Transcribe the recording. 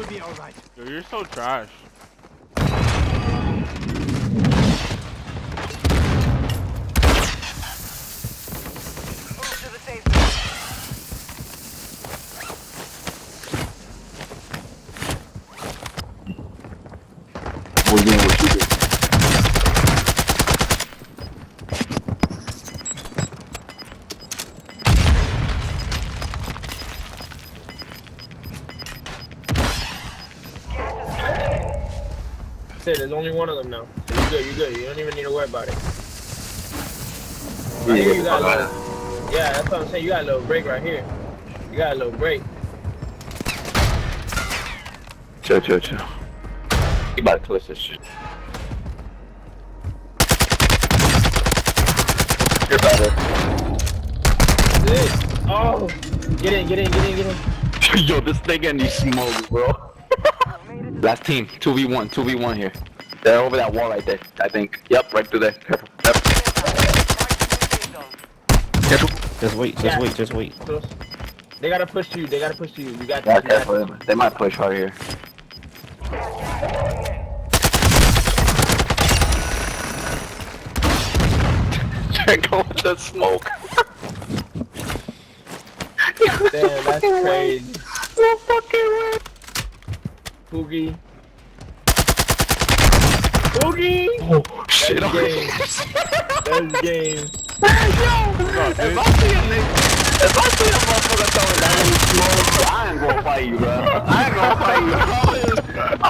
You'll be alright. Yo, you're so trash. Move to the safe We're doing what you do. Shit, there's only one of them now. So you're good, you're good. You don't even need to worry about it. Yeah, I hear you got a little, yeah, that's what I'm saying. You got a little break right here. You got a little break. Chill. You about to twist this shit. You're better. Good. Oh! Get in. Yo, this nigga needs smoke, bro. Last team, 2v1 here. They're over that wall right there, I think. Yep, right through there. Careful. Yep. Careful. Just wait. Close. They gotta push you. You got Yeah, careful. They might push hard here. Go with the smoke. Damn, that's crazy. No fucking way. Boogie. Oh, shit. That's game. That's game. Yo, if I see a motherfucker throwing down smoke, I ain't gonna fight you, bro. I ain't gonna fight you.